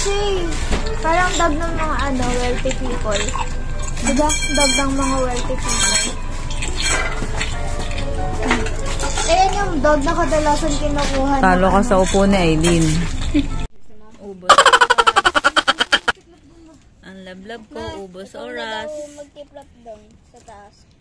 siya eh. Parang dog ng mga wealthy people. Diba? Dog ng mga wealthy people. Ayan yung dog na kadalasan kinukuha. Talo ka sa upo ni Aileen. Ubos. Ang lablab ko, ubos oras. Magtiplap doon sa taas.